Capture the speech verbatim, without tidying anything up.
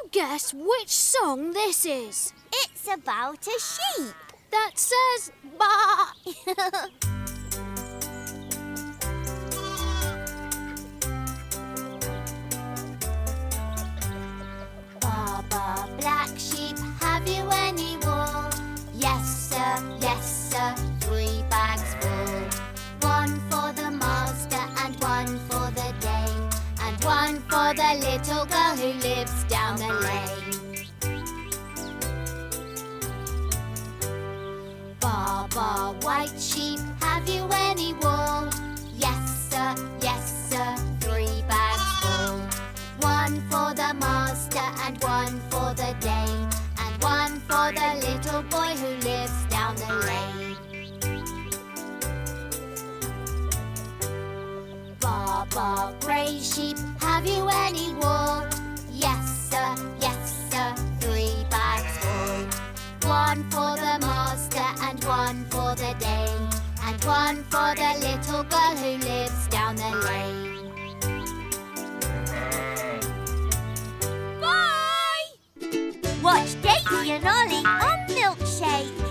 guess which song this is? It's about a sheep. That says ba. Ba, ba, black sheep, have you any wool? Yes, sir, yes, sir, three bags full. One for the master and one for the dame, and one for the little girl who lives down the lane. Ba, ba, white sheep, have you any wool? Yes, sir, yes, sir, three bags full. One for the master and one for the dame, and one for the little boy who lives down the lane. Ba, ba, grey sheep, have you any wool? Yes, sir, yes, sir, three bags full. One for the master and one for the dame, and one for the little girl who lives down the lane. Bye! Watch Daisy and Ollie on Milkshake.